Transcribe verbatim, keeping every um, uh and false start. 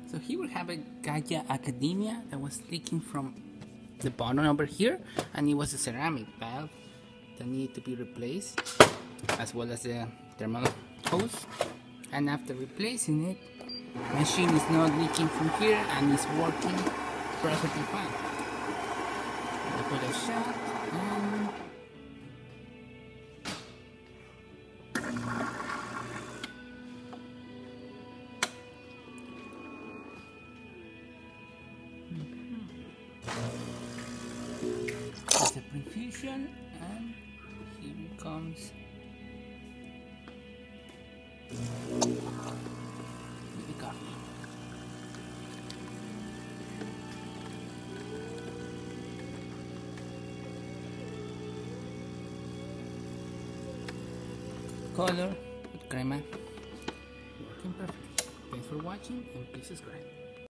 So here we have a Gaggia Accademia that was leaking from the bottom over here, and it was a ceramic valve that needed to be replaced, as well as the thermal hose. And after replacing it, machine is not leaking from here and is working perfectly fine. I put a shot and there's a prefusion, and here it comes with the coffee. Color with crema, working perfectly. Thanks for watching and please subscribe.